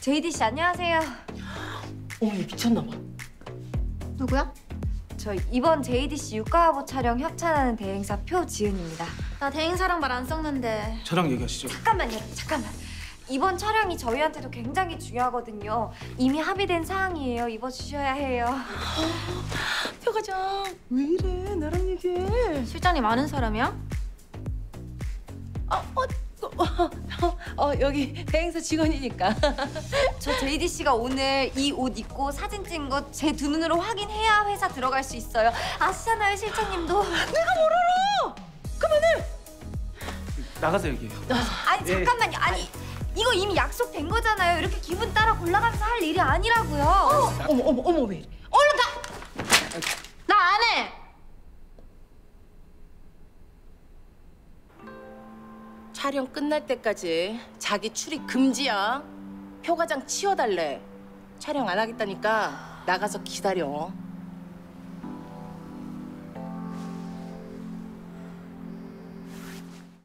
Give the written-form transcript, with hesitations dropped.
제이디 씨 안녕하세요. 어머, 얘 미쳤나 봐. 누구야? 저 이번 제이디 씨 육가화보 촬영 협찬하는 대행사 표지은입니다. 나 대행사랑 말 안 섞는데. 저랑 얘기하시죠. 잠깐만요, 잠깐만. 이번 촬영이 저희한테도 굉장히 중요하거든요. 이미 합의된 사항이에요. 입어주셔야 해요. 표 과장 왜 이래? 나랑 얘기해. 실장님 아는 사람이야? 여기 대행사 직원이니까. 저 제이디 씨가 오늘 이 옷 입고 사진 찍은 거 제 두 눈으로 확인해야 회사 들어갈 수 있어요. 아시잖아요, 실장님도. 나가서 얘기해요. 아니 잠깐만요. 아니 이거 이미 약속된 거잖아요. 이렇게 기분 따라 골라가면서 할 일이 아니라고요. 어머 왜 이래? 나 안 해! 촬영 끝날 때까지 자기 출입 금지야. 표 과장 치워달래. 촬영 안 하겠다니까 나가서 기다려.